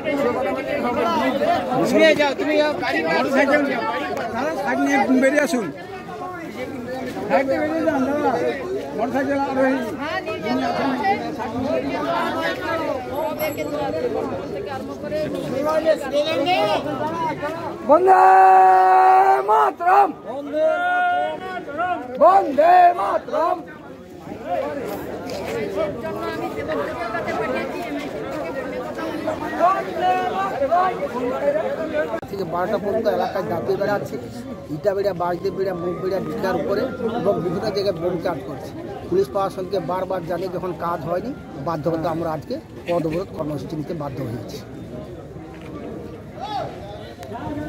বেরিয়ে আসুন, মোটরসাইকেল আরোহী বন্দে মাতরম, বন্দে মাতরম। থেকে 12টা পর্যন্ত এলাকায় দাঁতিয়ে বেড়াচ্ছে, ইটা বেড়া, বাঁশদের বেড়া, মুখ বেড়া ভিটার উপরে এবং বিভিন্ন জায়গায় বোম চার্জ করছে। পুলিশ প্রশাসনকে বারবার জানিয়ে যখন কাজ হয়নি, বাধ্য হতে আমরা আজকে পদ অবরোধ কর্মসূচি নিতে বাধ্য হয়েছি।